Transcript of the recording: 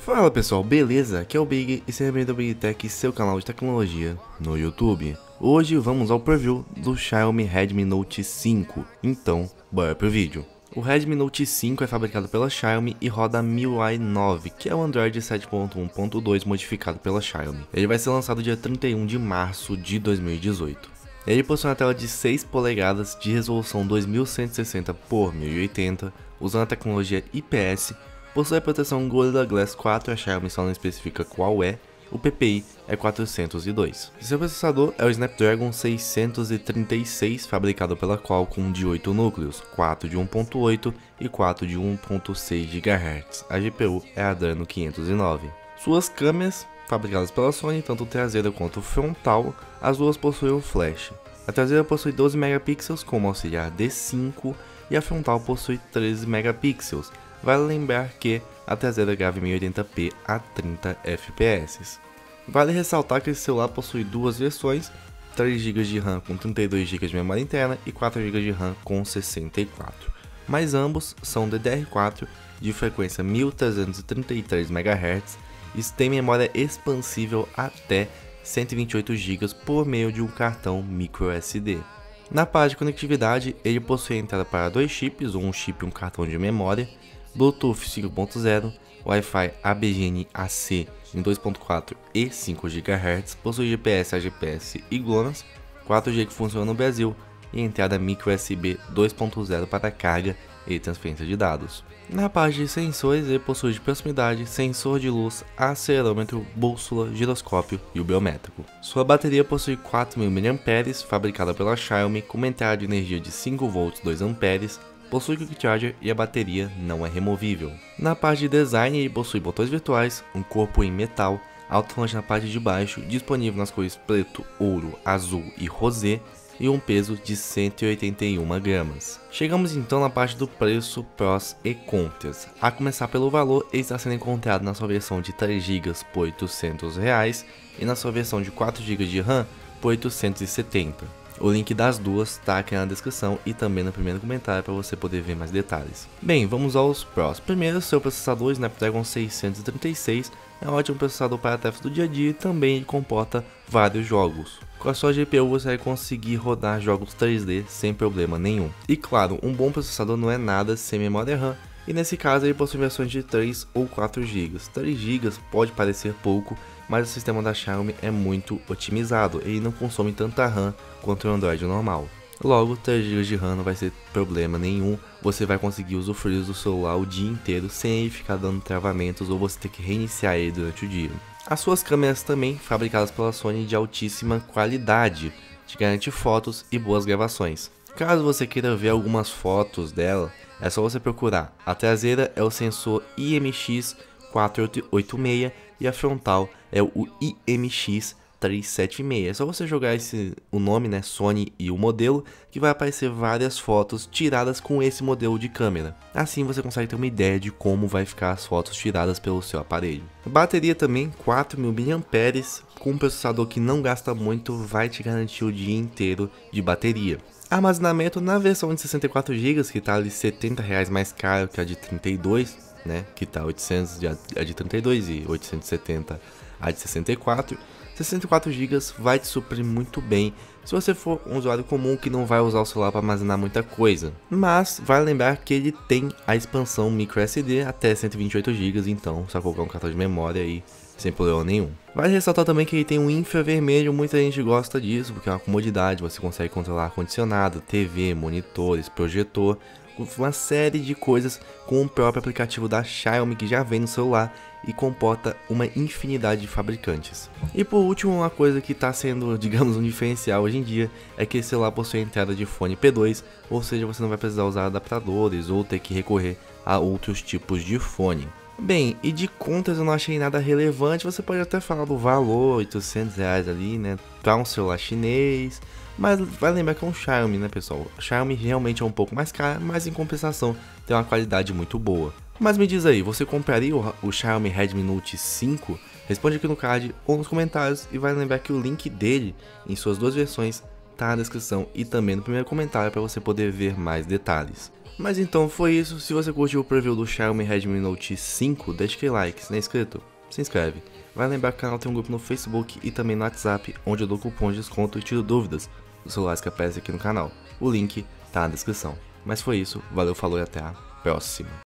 Fala pessoal, beleza? Aqui é o Big e seja bem-vindo ao Big Tech, seu canal de tecnologia no YouTube. Hoje vamos ao preview do Xiaomi Redmi Note 5, então bora pro vídeo. O Redmi Note 5 é fabricado pela Xiaomi e roda MIUI 9, que é o Android 7.1.2 modificado pela Xiaomi. Ele vai ser lançado dia 31 de março de 2018. Ele possui uma tela de 6 polegadas de resolução 2160 por 1080, usando a tecnologia IPS. Possui a proteção Gorilla Glass 4, a Xiaomi só não especifica qual é. O PPI é 402. Seu processador é o Snapdragon 636, fabricado pela Qualcomm, de 8 núcleos, 4 de 1.8 e 4 de 1.6 GHz. A GPU é a Adreno 509. Suas câmeras, fabricadas pela Sony, tanto traseira quanto frontal, as duas possuem o flash. A traseira possui 12 megapixels como auxiliar D5 e a frontal possui 13 megapixels. Vale lembrar que a traseira grava em 1080p a 30 fps. Vale ressaltar que esse celular possui duas versões, 3 GB de RAM com 32 GB de memória interna e 4 GB de RAM com 64. Mas ambos são DDR4 de frequência 1333 MHz e tem memória expansível até 128 GB por meio de um cartão microSD. Na parte de conectividade, ele possui entrada para 2 chips, ou um chip e um cartão de memória, Bluetooth 5.0, Wi-Fi ABGN-AC em 2.4 e 5 GHz, possui GPS, AGPS e GLONASS, 4G que funciona no Brasil e entrada microSB 2.0 para carga e transferência de dados. Na parte de sensores, ele possui de proximidade, sensor de luz, acelerômetro, bússola, giroscópio e o biométrico. Sua bateria possui 4.000 mAh, fabricada pela Xiaomi, com uma entrada de energia de 5V 2A, possui Quick Charger e a bateria não é removível. Na parte de design, ele possui botões virtuais, um corpo em metal, alto-falante na parte de baixo, disponível nas cores preto, ouro, azul e rosé, e um peso de 181 gramas. Chegamos então na parte do preço, prós e contras. A começar pelo valor, ele está sendo encontrado na sua versão de 3 GB por R$ 800 e na sua versão de 4 GB de RAM por 870. O link das duas está aqui na descrição e também no primeiro comentário para você poder ver mais detalhes. Bem, vamos aos prós. Primeiro, seu processador Snapdragon 636 é um ótimo processador para tarefas do dia a dia e também comporta vários jogos. Com a sua GPU você vai conseguir rodar jogos 3D sem problema nenhum. E claro, um bom processador não é nada sem memória RAM, e nesse caso ele possui versões de 3 ou 4 GB. 3 GB pode parecer pouco, mas o sistema da Xiaomi é muito otimizado e não consome tanta RAM quanto o Android normal. Logo, 3 GB de RAM não vai ser problema nenhum, você vai conseguir usufruir do celular o dia inteiro sem ele ficar dando travamentos ou você ter que reiniciar ele durante o dia. As suas câmeras também, fabricadas pela Sony, de altíssima qualidade, te garante fotos e boas gravações. Caso você queira ver algumas fotos dela, é só você procurar. A traseira é o sensor IMX486 e a frontal é o IMX376. É só você jogar o nome, né, Sony e o modelo, que vai aparecer várias fotos tiradas com esse modelo de câmera. Assim você consegue ter uma ideia de como vai ficar as fotos tiradas pelo seu aparelho. A bateria também, 4.000 mAh, com um processador que não gasta muito, vai te garantir o dia inteiro de bateria. Armazenamento na versão de 64 GB, que está ali R$ 70 mais caro que a de 32, né, que está 800 a de 32 e 870 a de 64. 64 GB vai te suprir muito bem se você for um usuário comum que não vai usar o celular para armazenar muita coisa. Mas vale lembrar que ele tem a expansão microSD até 128 GB, então só colocar um cartão de memória aí sem problema nenhum. Vale ressaltar também que ele tem um infravermelho, muita gente gosta disso porque é uma comodidade, você consegue controlar ar-condicionado, TV, monitores, projetor, uma série de coisas com o próprio aplicativo da Xiaomi que já vem no celular e comporta uma infinidade de fabricantes. E por último, uma coisa que está sendo, digamos, um diferencial hoje em dia é que esse celular possui entrada de fone P2, ou seja, você não vai precisar usar adaptadores ou ter que recorrer a outros tipos de fone. Bem, e de contras eu não achei nada relevante. Você pode até falar do valor, R$800 ali, né, para um celular chinês, mas vai lembrar que é um Xiaomi, né, pessoal? A Xiaomi realmente é um pouco mais cara, mas em compensação tem uma qualidade muito boa. Mas me diz aí, você compraria o Xiaomi Redmi Note 5? Responde aqui no card ou nos comentários, e vai lembrar que o link dele em suas duas versões tá na descrição e também no primeiro comentário para você poder ver mais detalhes. Mas então foi isso. Se você curtiu o preview do Xiaomi Redmi Note 5, deixa aquele like. Se não é inscrito, se inscreve. Vai lembrar que o canal tem um grupo no Facebook e também no WhatsApp, onde eu dou cupom de desconto e tiro dúvidas dos celulares que aparecem aqui no canal. O link tá na descrição. Mas foi isso, valeu, falou e até a próxima.